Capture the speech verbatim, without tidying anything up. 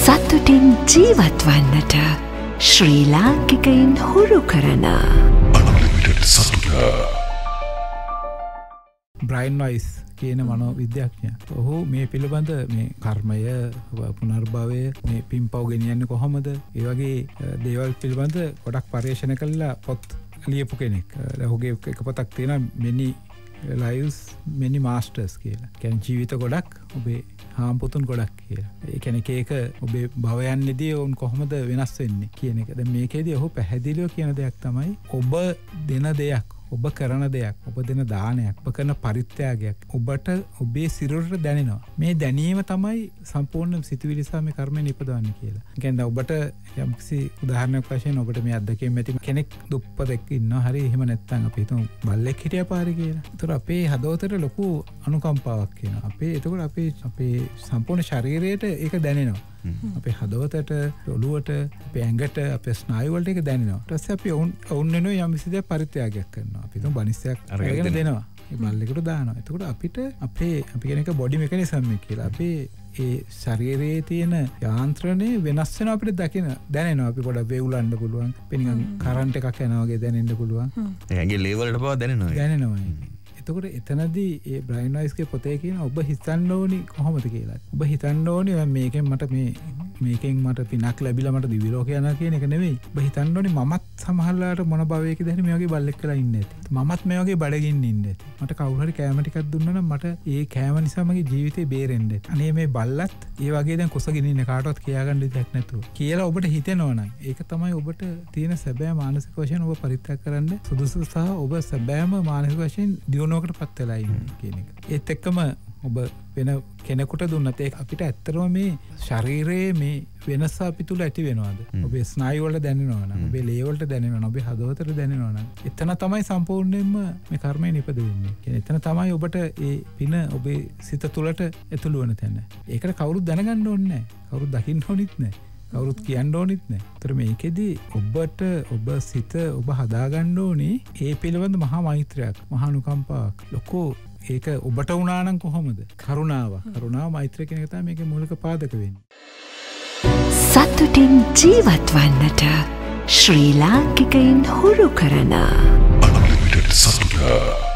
සතුටින් ජීවත් වන්නට ශ්‍රී ලාංකිකයින් හුරු කරන Unlimited සතුට. බ්‍රයන් වයිස් කියන මනෝවිද්‍යාඥයා. ඔහු මේ පිළිබඳ මේ කර්මය, පුනර්භවය, මේ පින්පව් ගෙනියන්නේ කොහොමද? ඒ වගේ දේවල් පිළිබඳ ගොඩක් පරිශන කළා පොත් ලියපු කෙනෙක්. ඔහුගේ එක පොතක් තියෙනවා Many Lives Many Masters කියලා. කියන්නේ ජීවිත ගොඩක් ඔබේ හාම්පුතුන් ගොඩක් කියලා. ඒ කියන්නේ ඒක ඔබේ භවයන්ෙදී උන් කොහොමද වෙනස් වෙන්නේ කියන එක. දැන් මේකේදී ඔහු පැහැදිලිව කියන දෙයක් තමයි ඔබ දෙන දෙයක්, ඔබ කරන දෙයක්, ඔබ දෙන දානයක්, ඔබ කරන පරිත්‍යාගයක් ඔබට ඔබේ සිරුරට දැනෙනවා. මේ දැනීම තමයි සම්පූර්ණ සිතුවිලි සහ මේ කර්මය නිපදවන්නේ කියලා. ඒ කියන්නේ ඔබට යම්කිසි උදාහරණයක් වශයෙන් ඔබට මේ අත්දැකීම් ඇති කෙනෙක් දුප්පතෙක් ඉන්නවා. හරි එහෙම නැත්නම් අපි හිතමු බල්ලෙක් හිටියා පාරේ කියලා. ඒතර අපේ හදවතට ලොකු අනුකම්පාවක් එනවා. අපේ එතකොට අපේ අපේ සම්පූර්ණ ශරීරයට ඒක දැනෙනවා. අපේ හදවතට, ඔළුවට, අපේ ඇඟට, අපේ ස්නායු වලට ඒක දැනෙනවා. ඊට පස්සේ අපි ඔවුන් ඔවුන් වෙනුවෙන් යම් කිසි දෙයක් පරිත්‍යාගයක් කරනවා. අපි හිතමු බනිස්සයක් අරගෙන දෙනවා. ඒ බල්ලෙකුට දානවා. එතකොට අපිට අපේ අපි කියන එක බොඩි මෙකනිසම් එක කියලා. අපේ ඒ ශරීරයේ තියෙන යාන්ත්‍රණය වෙනස් වෙනවා අපිට දකින දැනෙනවා. අපි පොඩක් වේවුලන්න පුළුවන්. පිනිකන් කරන්ට් එකක් යනවා වගේ දැනෙන්න පුළුවන්. ඒ ඇඟේ ලේවල් වලට පවා දැනෙනවා. දැනෙනවා. එතකොට එතනදී ඒ බ්‍රයන් වයිස්ගේ පොතේ කියන ඔබ හිතන්න ඕනි කොහොමද කියලා. ඔබ හිතන්න ඕනි මේකෙන් මට මේ මේකෙන් මට පිනක් ලැබිලා මට දිවි ලෝකේ යනවා කියන එක නෙවෙයි. ඔබ හිතන්න ඕනි මමත් සමහරලාට මොන භවයකද හරි මේ වගේ බල්ලෙක් කියලා ඉන්නේ නැති. මමත් මේ වගේ බඩගින්න ඉන්නේ නැති. මට කවුරු හරි කෑම ටිකක් දුන්නා නම් මට ඒ කෑම නිසා මගේ ජීවිතේ බේරෙන්න ඇති. අනේ මේ බල්ලත් ඒ වගේ දැන් කුසගින්න ඉන්නේ කාටවත් කියාගන්න දෙයක් නැතුව. කියලා ඔබට හිතෙනවා නම් ඒක තමයි ඔබට තියෙන සැබෑ මානසික වශයෙන් ඔබ පරිත්‍යාග කරන්න සුදුසු සහ ඔබ සැබෑම මානසික වශයෙන් දියුණුවකට පත් වෙලා ඉන්නේ කියන එක. ඒත් එක්කම ඔබ වෙන කෙනෙකුට දුන්නත් ඒක අපිට ඇත්තටම මේ ශරීරයේ මේ වෙනස අපි තුල ඇති වෙනවද? ඔබේ ස්නායු වල දැනෙනවා නම්, ඔබේ ලේ වලට දැනෙනවා නම්, ඔබේ හදවතට දැනෙනවා නම්, එතන තමයි සම්පූර්ණයෙන්ම මේ කර්මය නිපද වෙන්නේ. කියන්නේ එතන තමයි ඔබට ඒ පින ඔබේ සිත තුලට ඇතුළු වෙන තැන. ඒකට කවුරුත් දැනගන්න ඕනේ නැහැ. කවුරුත් දකින්න ඕනෙත් නැහැ. කවුරුත් කියන්න ඕනෙත් නැහැ. ඒතර මේකෙදි ඔබට ඔබ සිත ඔබ හදාගන්න ඕනේ ඒ පිළිබඳ මහා මෛත්‍රියක්, මහා අනුකම්පාවක්. ලොකෝ ඒක ඔබට වුණා නම් කොහොමද? කරුණාව. කරුණාව මෛත්‍රිය කියන එක තමයි මේකේ මූලික පාදක වෙන්නේ. සතුටින් ජීවත් වන්නට ශ්‍රී ලාංකිකයින් හුරු කරන Unlimited සතුට.